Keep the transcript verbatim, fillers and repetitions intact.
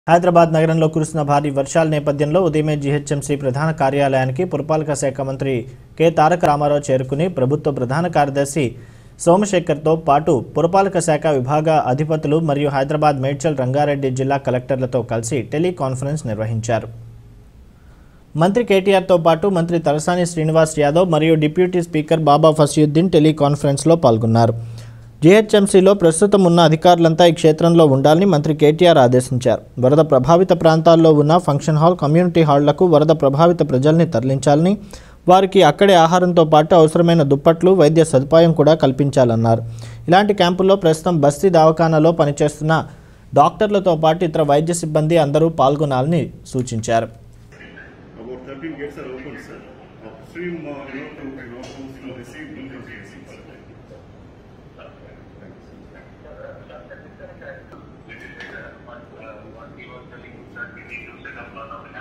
హైదరాబాద్ నగరంలో కురుస్తున్న భారీ వర్షాల నేపథ్యంలో ఉదయమే జీహెచ్ఎంసీ ప్రధాన కార్యాలయానికి పురపాలక శాఖ మంత్రి కె తారక రామారావు చేరుకుని ప్రభుత్వ ప్రధాన కార్యదర్శి సోమశేఖర్తో పాటు పురపాలక శాఖ విభాగ అధిపతులు మరియు హైదరాబాద్ మేడ్చల్ రంగారెడ్డి జిల్లా కలెక్టర్లతో కలిసి టెలికాన్ఫరెన్స్ నిర్వహించారు. మంత్రి కేటీఆర్తో పాటు మంత్రి తలసాని శ్రీనివాస్ యాదవ్ మరియు డిప్యూటీ స్పీకర్ బాబా ఫసియుద్దీన్ టెలికాన్ఫరెన్స్లో పాల్గొన్నారు. జీహెచ్ఎంసీలో ప్రస్తుతం ఉన్న అధికారులంతా ఈ క్షేత్రంలో ఉండాలని మంత్రి కేటీఆర్ ఆదేశించారు. వరద ప్రభావిత ప్రాంతాల్లో ఉన్న ఫంక్షన్ హాల్, కమ్యూనిటీ హాళ్లకు వరద ప్రభావిత ప్రజల్ని తరలించాలని, వారికి అక్కడే ఆహారంతో పాటు అవసరమైన దుప్పట్లు, వైద్య సదుపాయం కూడా కల్పించాలన్నారు. ఇలాంటి క్యాంపుల్లో ప్రస్తుతం బస్తీ దవాఖానాలో పనిచేస్తున్న డాక్టర్లతో పాటు ఇతర వైద్య సిబ్బంది అందరూ పాల్గొనాలని సూచించారు. What he was telling is that we need to set up a